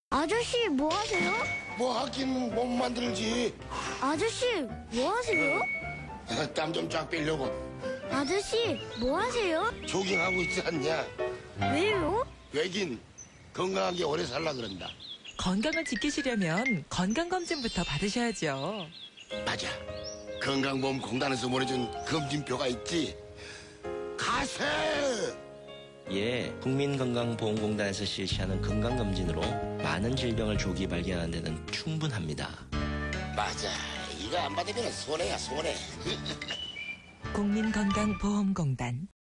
아저씨, 뭐 하세요? 뭐 하긴 못 만들지. 아저씨, 뭐 하세요? 땀 좀 쫙 빼려고 아저씨, 뭐 하세요? 조깅하고 있지 않냐. 왜요? 왜긴 건강하게 오래 살라 그런다. 건강을 지키시려면 건강검진부터 받으셔야죠. 맞아. 건강보험공단에서 보내준 검진표가 있지. 가세! 예, 국민건강보험공단에서 실시하는 건강검진으로 많은 질병을 조기 발견하는 데는 충분합니다. 맞아. 이거 안 받으면 손해야, 손해. 국민건강보험공단